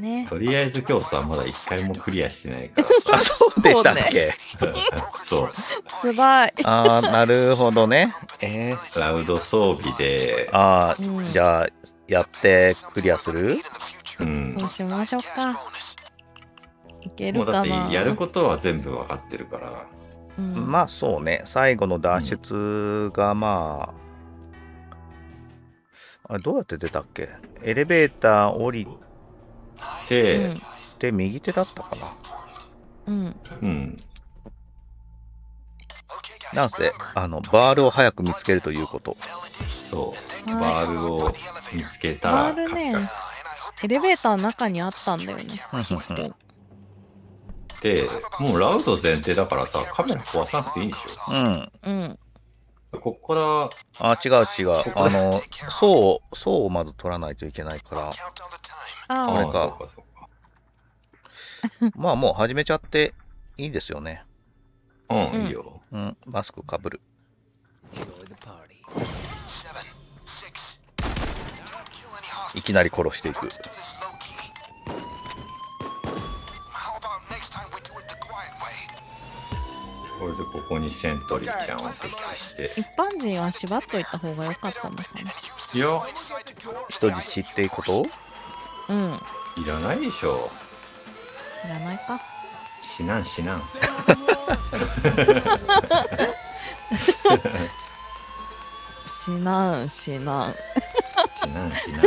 ね。 とりあえず今日さ、まだ一回もクリアしてないからあ、そうでしたっけ。 そう。 つらい。 ああ、なるほどね。 クラウド装備で、 ああ、 うんじゃあ、やってクリアする？ うん。 そうしましょうか。いけもうだってるかな。 やることは全部分かってるから。 うん、 まあそうね、最後の脱出があれどうやって出たっけ？エレベーター降りで、 て右手だったかな。 うん、 うん。 なんせ、バールを早く見つけるということ。 そう。 はいバールを見つけたらバールね勝ちか。 エレベーターの中にあったんだよね。 で、もうラウド前提だからさ、カメラ壊さなくていいんでしうん。 うん。 ょ。こっから、 あ、違う違う。層をまず取らないといけないから。 ああ、 あれかそうかそうか。 まあもう始めちゃっていいですよね。 うん、いいよ。 うん、マスクかぶる。いきなり殺していく。 これでここにセントリーちゃんを設置して。 一般人は縛っといた方が良かったのかいや、 人質っていうこと？ な。うん。 いらないでしょ。 いらないか。 死なん死なん。 死なん死なん。 死なん死なん。 で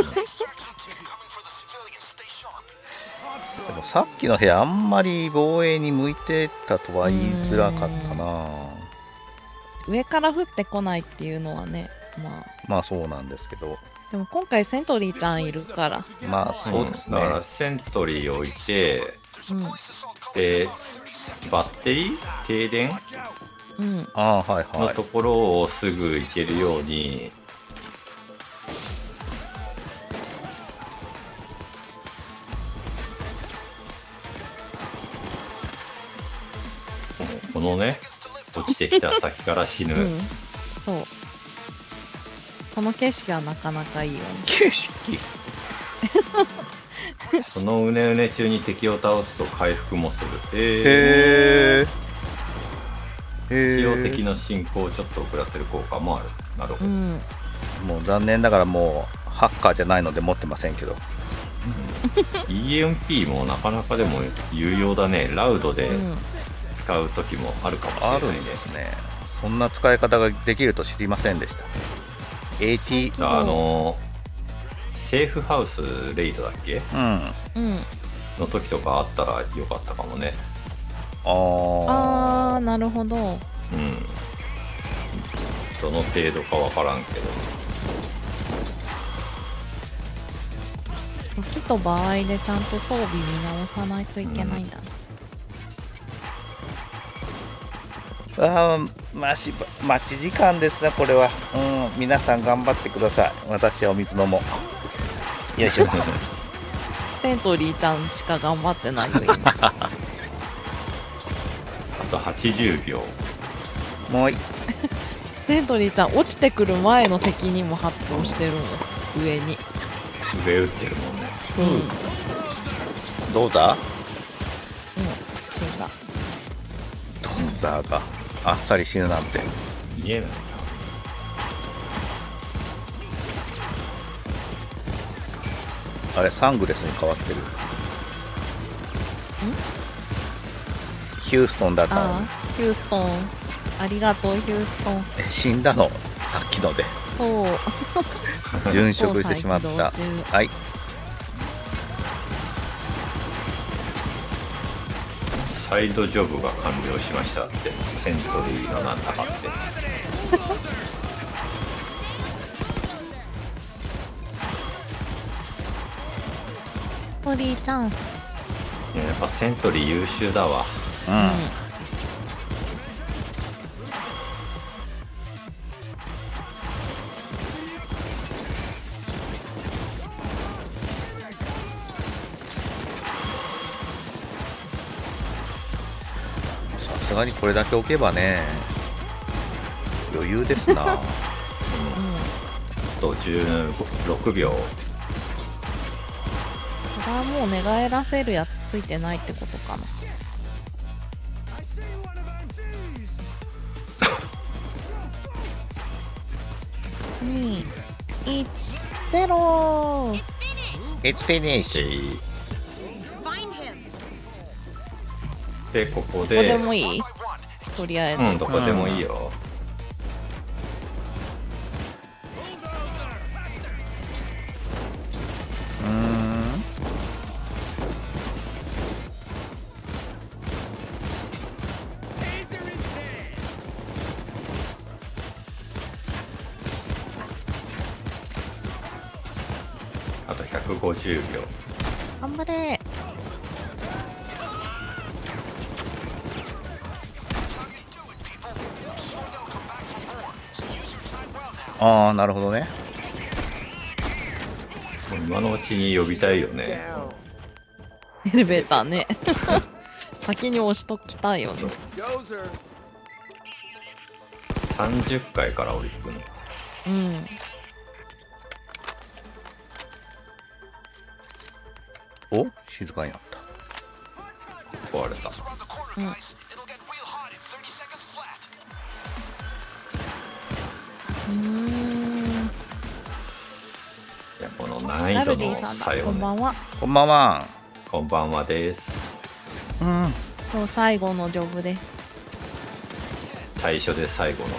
もさっきの部屋あんまり防衛に向いてたとは言いづらかったな。 上から降ってこないっていうのはね、まあまあそうなんですけど。 でも今回セントリーちゃんいるから。 まあそうですね。 だからセントリー置いて、 うんで、バッテリー停電うんああ、はいはい。 のところをすぐ行けるように、このね、落ちてきた先から死ぬ。 うん。そう。この景色はなかなかいいよね。 景色。 そのうねうね中に敵を倒すと回復もする。 へえ。 一応敵の進行をちょっと遅らせる効果もある。なるほど。 うん。 もう残念ながらもうハッカーじゃないので持ってませんけど。 EMP もなかなかでも有用だね。ラウドでうん。 使う時もあるかもしれないね。 あるんですね。そんな使い方ができると知りませんでした。AT、 セーフハウスレイドだっけうん。 うん。 の時とかあったらよかったかもね。 あー、なるほど。 うん。どの程度かわからんけど。 時と場合でちゃんと装備見直さないといけないんだな。 待ち時間ですね、これは。うん、皆さん頑張ってください。私はお水飲もう。よいしょ。 セントリーちゃんしか頑張ってないよ今。 あと80秒。 もうセントリーちゃん落ちてくる前の敵にも発表してるの上に。 上打ってるもんね。 うん。 どうだ違う。 どうだがあっさり死ぬなんて。 見えない。 あれサングレスに変わってる。ヒューストンだったのに。 ああ、ヒューストン。ありがとう、ヒューストン。 死んだのさっきのでそう。 殉職してしまった。 操作起動中はい。 サイドジョブが完了しましたってセントリーのなんだかってホリーちゃん。 いややっぱセントリー優秀だわ。 うん。さすがにこれだけ置けばね余裕ですな。 あと16秒。 トラああ、もう寝返らせるやつついてないってことかな。2、1、0。 It's finished。 でここここででもいい？とりあえず。 どこでもいいよ。あと150秒。 頑張れ。 ああ、なるほどね。 もう今のうちに呼びたいよね。 エレベーターね。先に押しときたいよね。 30階から降りてくの。 うん。 お、静かになった。 壊れた。 うん。 いや、この難ガル易度のディさんだ。 最後ね。 こんばんは。 こんばんは。 こんばんはです。 今日最後のジョブです。 最初で最後の。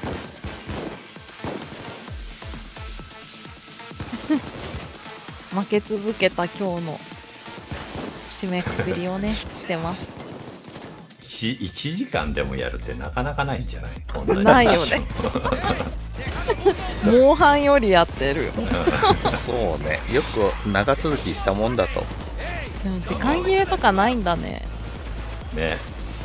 負け続けた今日の締めくくりをねしてます。 1時間でもやるってなかなかないんじゃない？同じないよね。モンハンよりやってるよ。 そうね。よく長続きしたもんだと。 でも時間切れとかないんだね。 ね。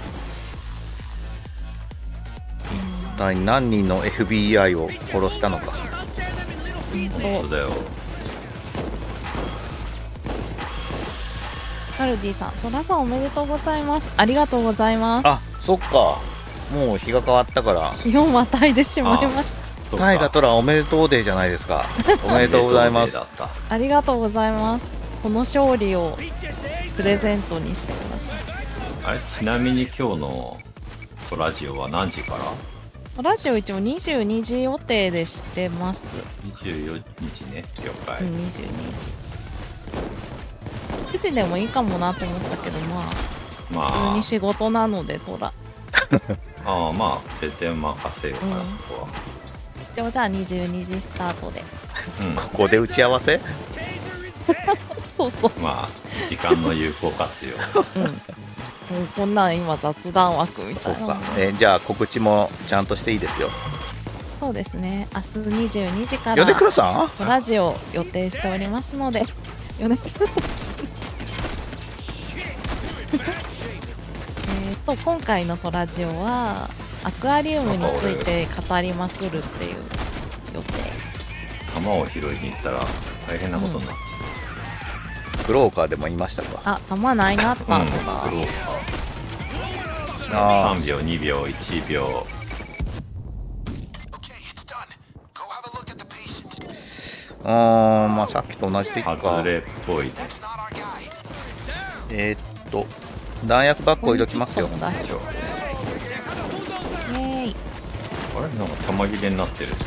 一体何人の FBI を殺したのか。 そうだよ。 カルディさん、トラさんおめでとうございます。ありがとうございます。 あ、そっか。もう日が変わったから。 日をまたいでしまいました。 タイガトラおめでとうデーじゃないですか。おめでとうございます。 ありがとうございます。この勝利をプレゼントにしてください。 あれ、ちなみに今日のトラジオは何時から？ ラジオ一応22時予定でしてます。 24日ね、了解。 22時。9時でもいいかもなと思ったけど、まあ、普通に仕事なので、トラ。 ああ、まあ、全然任せようかな、そこは。 じゃあ22時スタートで。 ここで打ち合わせ？ そうそう。 まあ、時間の有効活用。 もうこんなん今雑談枠みたいな。 そうか。じゃあ告知もちゃんとしていいですよ。 そうですね。明日22時から米倉さんラジオ予定しておりますので、米倉さん。今回のトラジオはアクアリウムについて語りまくるっていう予定。 玉を拾いに行ったら大変なことになって、 クローカーでも言いましたか。 あ、弾ないなったとか、 クローカー3秒2秒1秒。 まあさっきと同じでいいか。 外れっぽいね。 弾薬バッグ置いときますよ。 イエーイ。 あれ、なんか玉切れになってる。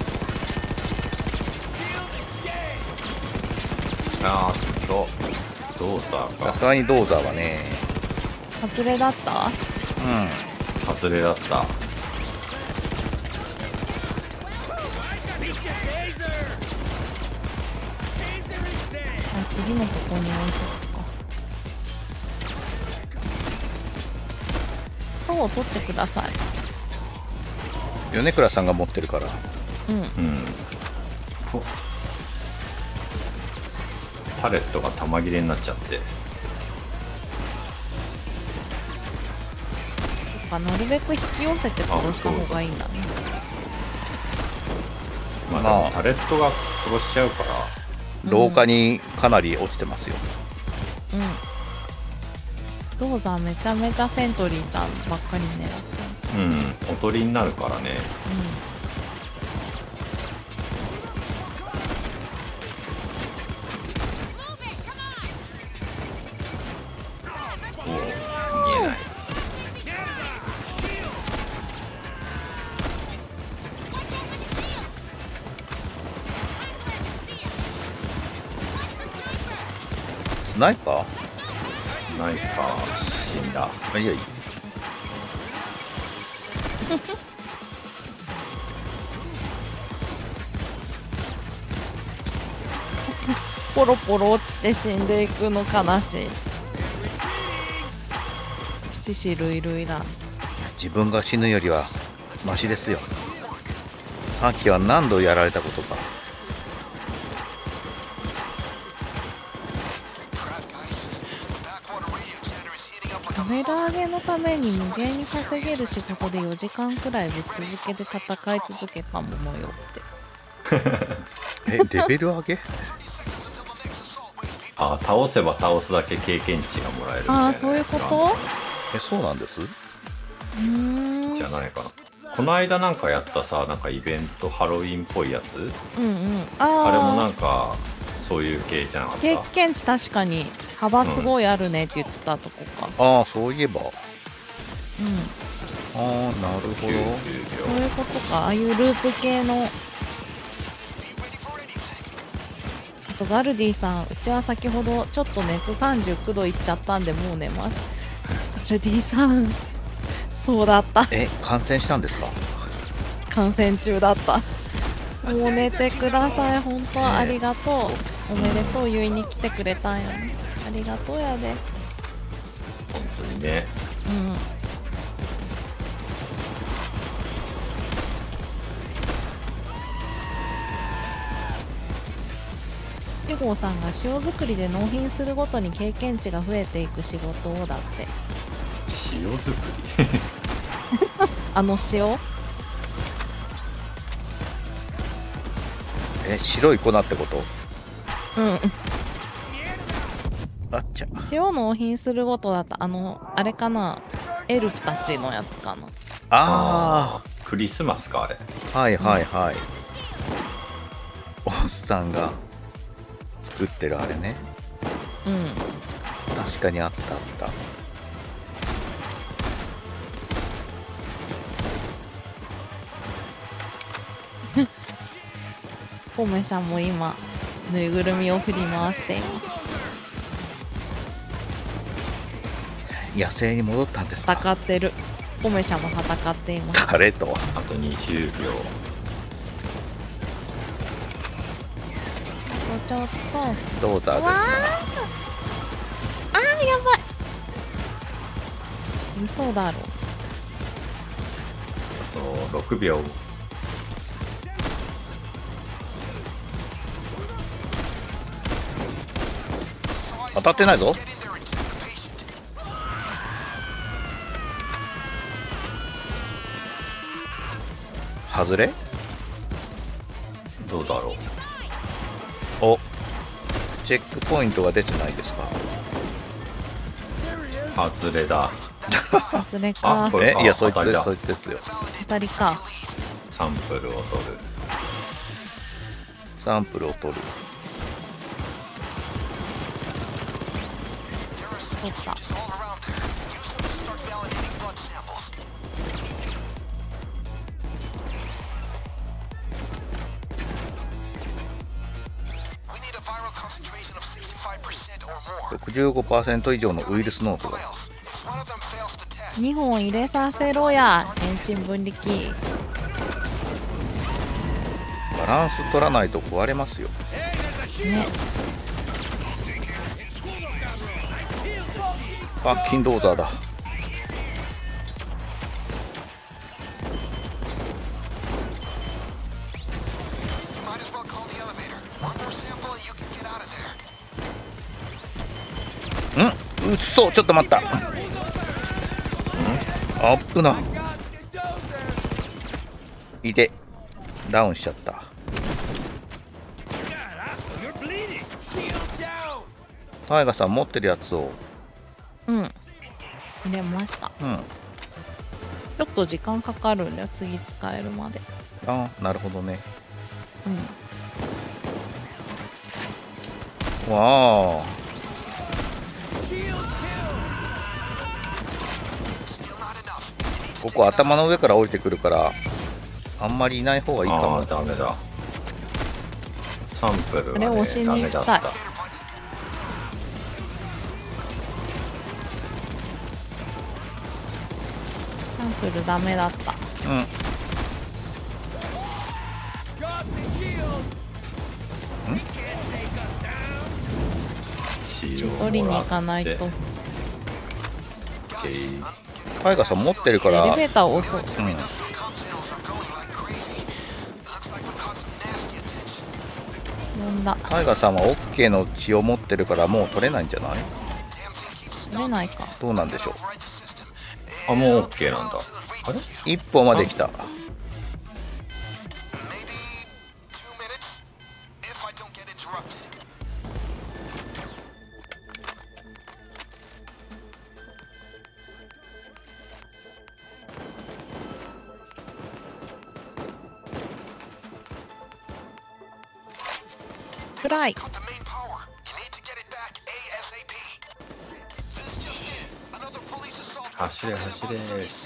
あー、ドーザーか。 さすがにドーザーはね。 外れだった？ 外れだった。 次のとこに置いとくか。層を取ってください。 米倉さんが持ってるから。 パレットが玉切れになっちゃって。 なるべく引き寄せて殺した方がいいんだね。 まあ、でもパレットが殺しちゃうから。 廊下にかなり落ちてますよ。 ドーザーめちゃめちゃセントリーちゃんばっかり狙っておとりになるからね。 ないか。 ないか、死んだ。 いやいい。 ポロポロ落ちて死んでいくの悲しい。獅子類類だ。 自分が死ぬよりはマシですよ。さっきは何度やられたことか。 レベル上げのために無限に稼げる仕事で4時間くらいぶっ続けて戦い続けたものよって。 レベル上げ。 あ、倒せば倒すだけ経験値がもらえるみたいな。 ああ、そういうこと。 そうなんです。 じゃないかな。この間なんかやったさ、なんかイベントハロウィンっぽいやつ、あれもなんかそういう系じゃなかった。 経験値確かに幅すごいあるねって言ってたとこか。 ああ、そういえば。ああ、なるほど。 そういうことか。ああいうループ系の。あとガルディさん、うちは先ほどちょっと熱39度いっちゃったんでもう寝ます。ガルディさん、そうだった。 感染したんですか。 感染中だった。もう寝てください。本当ありがとう。おめでとう。言いに来てくれたんやね。ありがとうやで。 本当にね。 ジゴーさんが塩作りで納品するごとに経験値が増えていく仕事をだって。 塩作りあの塩。 白い粉ってこと。あっちゃ。 塩納品するごとだった。あれかな、エルフたちのやつかな。 ああ、 クリスマスかあれ。 はいはいはい。おっさんが作ってるあれね。確かにあったあった。 ポメシャンも今ぬいぐるみを振り回しています。 野生に戻ったんですか。 戦ってる。ポメシャも戦っています。 誰と。 あと20秒。 ちょっとどうぞです。 やばい。嘘だろ。 あと6秒。 当たってないぞ。外れ。 どうだろう。 お、チェックポイントが出てないですか。 外れだ。 外れか。 いや、そいつです、そいつですよ。 当たりか。 サンプルを取る。 サンプルを取る。 取った。 65% 以上のウイルス濃度が。 2本入れさせろや。遠心分離器。 バランス取らないと壊れますよね。 あ、キンドーザーだ。うっそ、ちょっと待った。あっぶな。いて、ダウンしちゃった。タイガさん持ってるやつを。 入れました。ちょっと時間かかるんだよ、次使えるまで。 あ、なるほどね。わあ。ここ頭の上から降りてくるからあんまりいない方がいいかも。 ダメだ。サンプルがね、 あれ押しに行きたい。 ンプルダメだった。 うん。 取りに行かないと。 タイガさん持ってるからエレベーターを押そう。 うん。タイガさんは OK の血を持ってるからもう取れないんじゃない？ 取れないか。 どうなんでしょう。 あ、もう OK なんだ。あれ一歩まで来た。 暗い。 走れ走れ。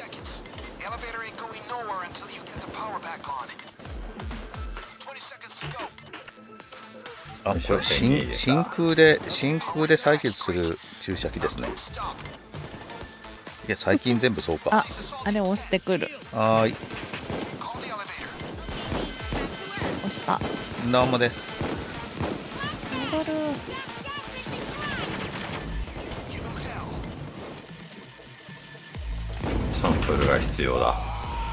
あ、これ真空で採血する注射器ですね。いや、最近全部そうか。 あれ押してくる。 はーい。 押した。 どうもです。 戻る。 サンプルが必要だ。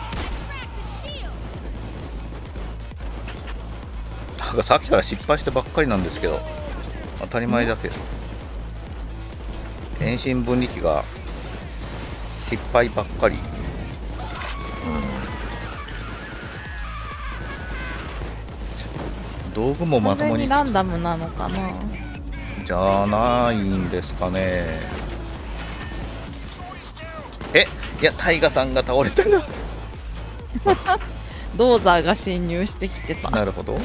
なんかさっきから失敗してばっかりなんですけど、当たり前だけど、遠心分離機が失敗ばっかり。道具もまともにランダムなのかな。 じゃないんですかね。いや、タイガさんが倒れたな。 ドーザーが侵入してきてた。 なるほど。 ド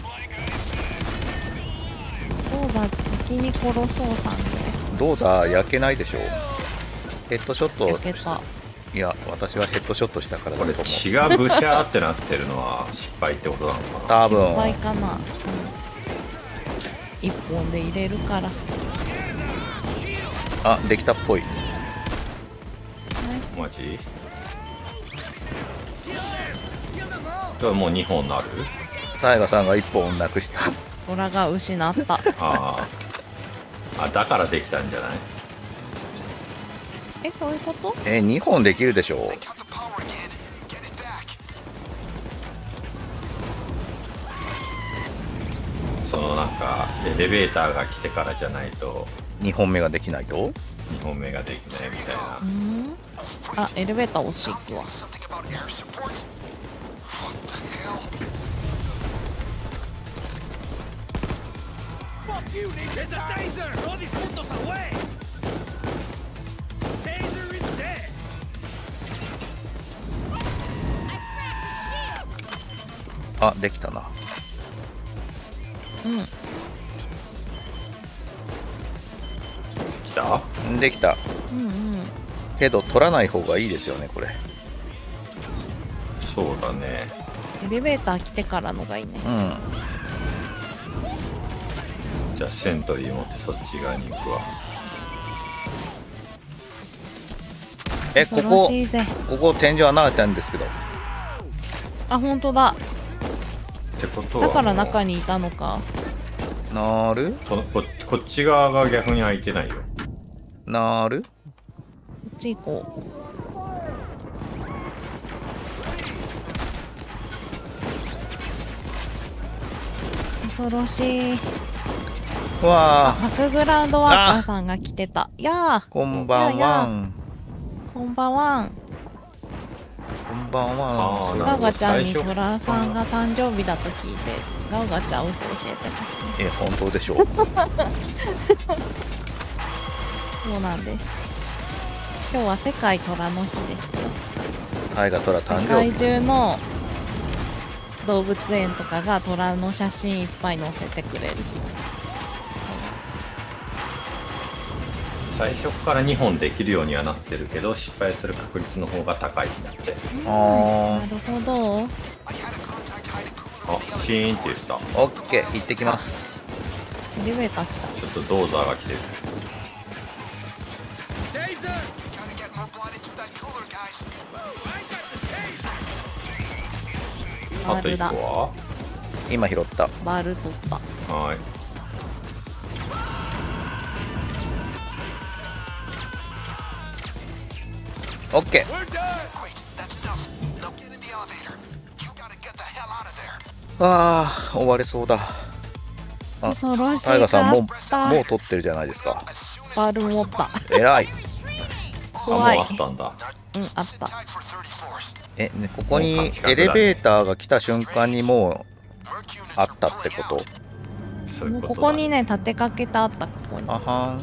ーザー先に殺そうさんです。 ドーザー焼けないでしょう。ヘッドショット。 焼けた。 いや、私はヘッドショットしたからだと思う。 これ血がブシャーってなってるのは失敗ってことなのかな。 多分失敗かな。一本で入れるから。 あ、できたっぽい。 マジ？じゃあもう2本なる？ タイガさんが1本なくした。 オラが失った。 あ、だからできたんじゃない？ そういうこと？ 2本できるでしょう。 そのなんかエレベーターが来てからじゃないと 2本目ができないと 2本目ができないみたいな。あ、エレベーター押し行くわ。 あ、できたな。 来た？ できた。けど取らない方がいいですよね、これ。 そうだね。 エレベーター来てからのがいいね。 じゃあセントリー持ってそっち側に行くわ。 ここ天井穴開いてるんですけど。 あ、本当だ。 ってことはだから中にいたのか。 なる？ こっち側が逆に開いてないよ。 なる？ こっち行こう。恐ろしい。 わあ。 バックグラウンドワーカーさんが来てた。やー。 こんばんは。 こんばんは。 こんばんは。 ガウガちゃんにトラさんが誕生日だと聞いて、ガウガちゃん嘘教えてますね。 本当でしょう。 そうなんです。今日は世界虎の日ですよ。 タイガトラ誕生日。 世界中の動物園とかが虎の写真いっぱい載せてくれる日。 最初から2本できるようにはなってるけど失敗する確率の方が高いんだって。 なるほど。 あ、シーンって言った。 オッケー、行ってきます。 エレベーター来た。 ちょっとドーザーが来てる。 あと1個は今拾った。 バル取った。 はい。 オッケー。ああ、終われそうだ。 恐ろしい。 タイガさんもう取ってるじゃないですか。 バル持った。 偉い。 怖い。 もうあったんだ。 うん、あった。 ね、ここにエレベーターが来た瞬間にもうあったってこと？ そういうことだね。 もうここにね、立てかけてあった。ここに。 あはん。 この辺。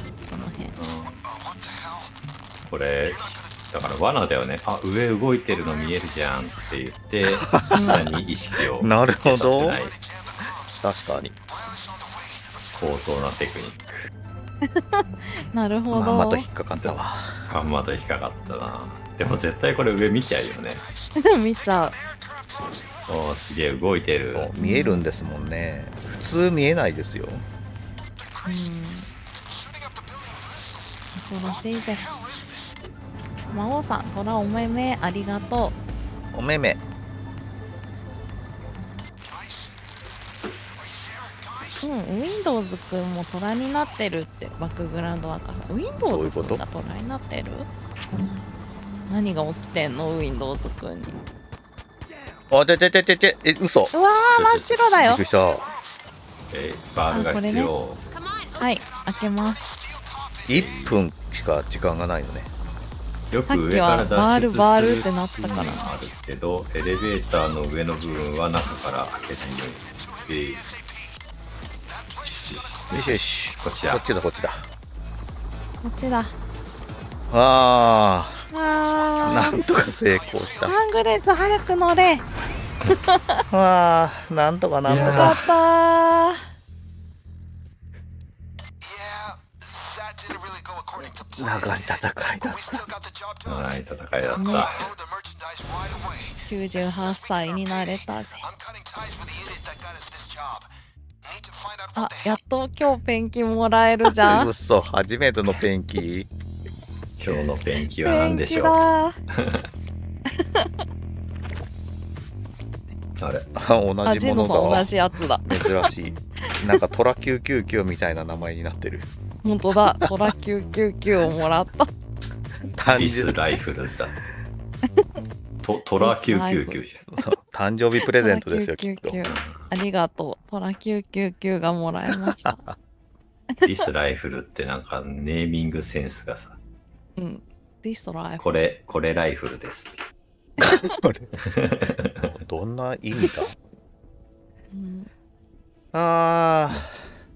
これだから罠だよね。あ、上動いてるの見えるじゃんって言って下に意識をなるほど。 向けさせない。 確かに高等なテクニック。 なるほど。 まんまと引っかかったわ。 まんまと引っかかったな。でも絶対これ上見ちゃうよね。 見ちゃう。 おー、すげえ動いてる。 そう見えるんですもんね。普通見えないですよ。 恐ろしいぜ。魔王さん、トラお目目ありがとお目目。 Windows くんもトラになってるってバックグラウンドワーカーさん。Windows くんがトラになってる？何が起きてんの Windows くんに。 あ、嘘。 うわー、真っ白だよ。 びっくりした。 バールが必要。 はい、開けます。 1分しか時間がないのね。 よく上から脱出するバールってなったから。 あるけど、エレベーターの上の部分は中から開けないように。 よしよし。 こっちだ。 こっちだ。 こっちだ。 ああ。なんとか成功した。 サングレス早く乗れ。 ああ、なんとかなんとか。 よかったー。 長い戦いだった。 長い戦いだった。 98歳になれたぜ。あ、やっと今日ペンキもらえるじゃん。 嘘、初めてのペンキ。 今日のペンキは何でしょう。あれ、 同じものだわ。 同じやつだ。 珍しい。なんかトラ999みたいな名前になってる。 本当だ、トラ999をもらった。 ディスライフルだ。トラ999じゃん。 誕生日プレゼントですよ、きっと。 ありがとう。トラ999がもらえました。 ディスライフルってなんかネーミングセンスがさ。 うん。ディスライフル。これライフルです。 どんな意味だ？ ああ。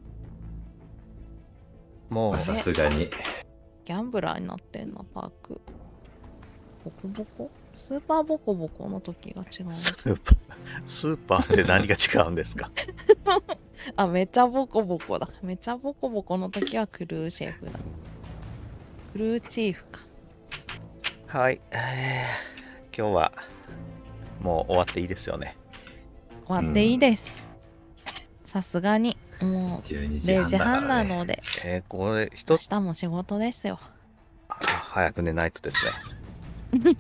もうさすがにギャンブラーになってんな。パークボコボコスーパーボコボコの時が違う。 スーパーって何が違うんですか？ あ、めちゃボコボコだ。めちゃボコボコの時はクルーシェフだ。クルーチーフか。 はい、今日はもう終わっていいですよね。 終わっていいです。さすがにもう0時半なので、 これ明日も仕事ですよ。 早く寝ないとですね。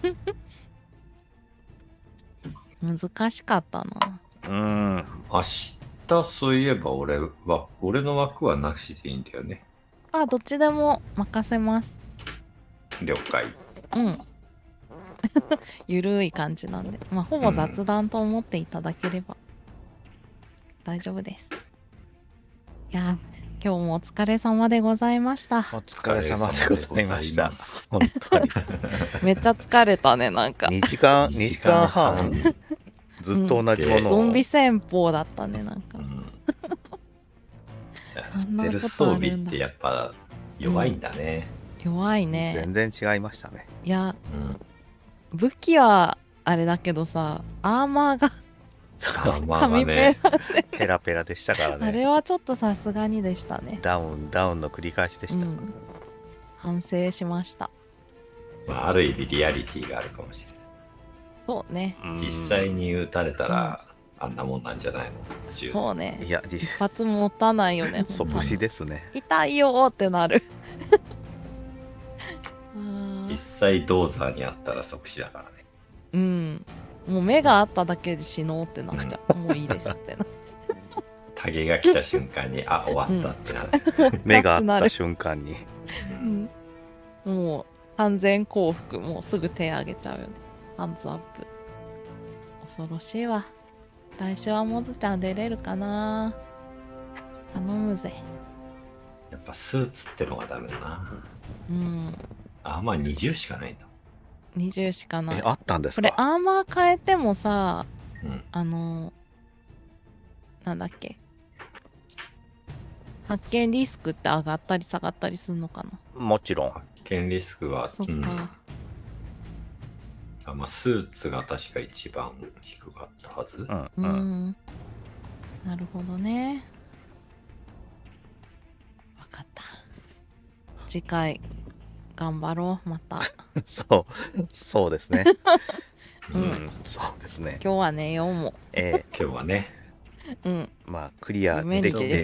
難しかったな。 明日そういえば俺の枠はなしでいいんだよね。 あ、どっちでも任せます。 了解。 ゆるい感じなんで、まあほぼ雑談と思っていただければ大丈夫です。いや、今日もお疲れ様でございました。 お疲れ様でございました。本当に。 めっちゃ疲れたね、なんか。 2時間半ずっと同じものを。 ゾンビ戦法だったね、なんか。 ステルス装備ってやっぱ弱いんだね。 弱いね。 全然違いましたね。 いや、武器はあれだけどさ、アーマーが紙ペペラペラでしたからね。 あれはちょっとさすがにでしたね。 ダウンの繰り返しでした。 反省しました。 まあ、ある意味リアリティがあるかもしれない。 そうね。 実際に撃たれたら、あんなもんなんじゃないの？ そうね。 いや、 一発持たないよね。 即死ですね。 痛いよってなる。 実際ドーザーにあったら即死だからね。 うん。もう目があっただけで死のうってなっちゃう。もういいですってな。 タゲが来た瞬間に、あ、終わったってなる。 目があった瞬間に。 うん、もう完全降伏、もうすぐ手上げちゃうよね。ハンズアップ。恐ろしいわ。来週はモズちゃん出れるかな。頼むぜ。 やっぱスーツってのがダメだな。 うん。 アーマー20しかないんだ。 20しかない。 あったんですか。 これアーマー変えてもさ、 うん、 なんだっけ。発見リスクって上がったり下がったりするのかな。 もちろん。 発見リスクは、 そっか。 まあ、スーツが確か一番低かったはず。 なるほどね。わかった。次回頑張ろう、また。 そうですね。そうですね。 今日は寝ようも。 今日はね。 まあクリアできて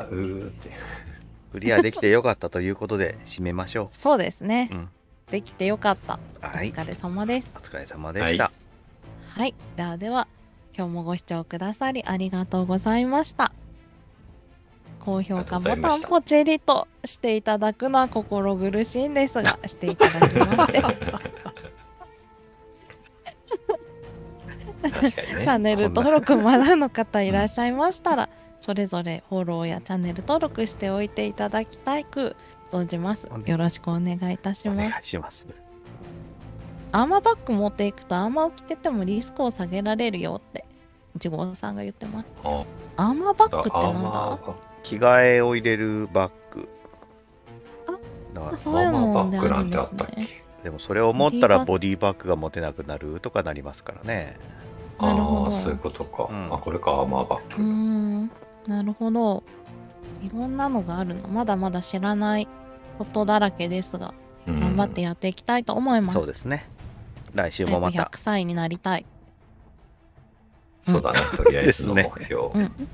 よかったということで締めましょう。 そうですね。できてよかった。お疲れ様です。 お疲れ様でした。 はい。では今日もご視聴くださりありがとうございました。高評価ボタンポチリとしていただくのは心苦しいんですが、していただきましてチャンネル登録まだの方いらっしゃいましたら、それぞれフォローやチャンネル登録しておいていただきたく存じます。よろしくお願いいたします。 お願いします。 アーマーバッグ持っていくとアーマーを着ててもリスクを下げられるよって1号さんが言ってます。アーマーバッグってなんだ？ 着替えを入れるバッグ。 そういうもんであるんですね。 でもそれを持ったらボディバッグが持てなくなるとかなりますからね。 なるほど。 そういうことか。これかアーマーバッグ。 なるほど。いろんなのがあるの。まだまだ知らないことだらけですが、頑張ってやっていきたいと思います。 そうですね。来週もまた。 100歳になりたい。 そうだね。とりあえずの目標。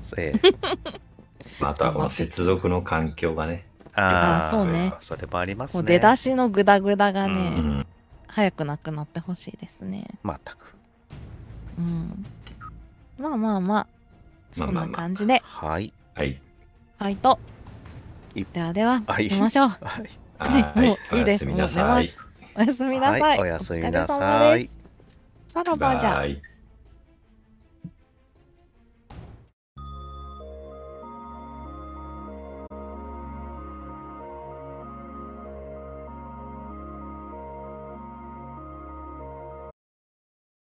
またこの接続の環境がね。 そうね。 それもありますね。 出だしのグダグダがね、早くなくなってほしいですね。 全く。 まあ、そんな感じで。 はい。 ファイト。では、行きましょう。もういいです。もう寝ます。おやすみなさい。 おやすみなさい。 さらばじゃ。